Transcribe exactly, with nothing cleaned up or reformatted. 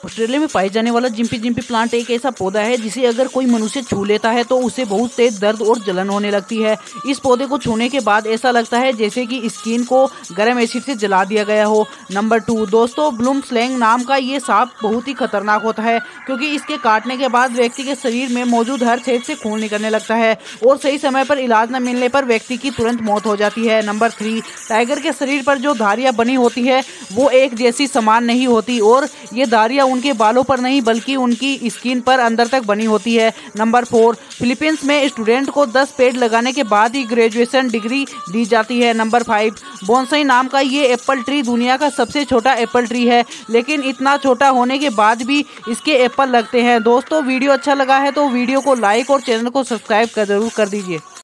Australia में पाए जाने वाला जिम्पी जिम्पी प्लांट एक ऐसा पौधा है जिसे अगर कोई मनुष्य छू लेता है तो उसे बहुत तेज दर्द और जलन होने लगती है। इस पौधे को छूने के बाद ऐसा लगता है जैसे कि स्किन को गर्म एसिड से जला दिया गया हो। नंबर टू दोस्तों, ब्लूम स्लैंग नाम का ये सांप बहुत ही खतरनाक होता है क्योंकि इसके काटने के बाद व्यक्ति के शरीर में मौजूद हर छेद से खून निकलने लगता है और सही समय पर इलाज न मिलने पर व्यक्ति की तुरंत मौत हो जाती है। नंबर थ्री, टाइगर के शरीर पर जो धारियां बनी होती है वो एक जैसी समान नहीं होती और ये धारियां उनके बालों पर नहीं बल्कि उनकी स्किन पर अंदर तक बनी होती है। नंबर फोर, फिलीपींस में स्टूडेंट को दस पेड़ लगाने के बाद ही ग्रेजुएशन डिग्री दी जाती है। नंबर फाइव, बोनसाई नाम का ये एप्पल ट्री दुनिया का सबसे छोटा एप्पल ट्री है, लेकिन इतना छोटा होने के बाद भी इसके एप्पल लगते हैं। दोस्तों वीडियो अच्छा लगा है तो वीडियो को लाइक और चैनल को सब्सक्राइब कर जरूर कर दीजिए।